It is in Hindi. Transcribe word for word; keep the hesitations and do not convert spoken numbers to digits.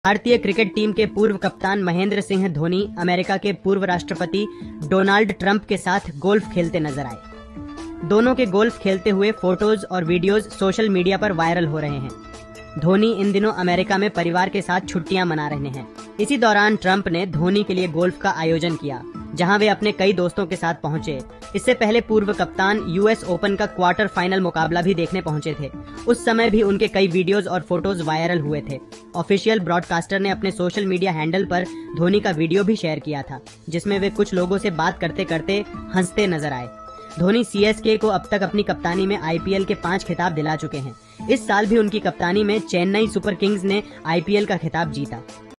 भारतीय क्रिकेट टीम के पूर्व कप्तान महेंद्र सिंह धोनी अमेरिका के पूर्व राष्ट्रपति डोनाल्ड ट्रंप के साथ गोल्फ खेलते नजर आए। दोनों के गोल्फ खेलते हुए फोटोज और वीडियोज सोशल मीडिया पर वायरल हो रहे हैं। धोनी इन दिनों अमेरिका में परिवार के साथ छुट्टियां मना रहे हैं। इसी दौरान ट्रंप ने धोनी के लिए गोल्फ का आयोजन किया, जहां वे अपने कई दोस्तों के साथ पहुंचे। इससे पहले पूर्व कप्तान यूएस ओपन का क्वार्टर फाइनल मुकाबला भी देखने पहुंचे थे। उस समय भी उनके कई वीडियोस और फोटोज वायरल हुए थे। ऑफिशियल ब्रॉडकास्टर ने अपने सोशल मीडिया हैंडल पर धोनी का वीडियो भी शेयर किया था, जिसमें वे कुछ लोगों से बात करते करते हंसते नजर आए। धोनी सीएसके को अब तक अपनी कप्तानी में आईपीएल के पांच खिताब दिला चुके हैं। इस साल भी उनकी कप्तानी में चेन्नई सुपर किंग्स ने आईपीएल का खिताब जीता।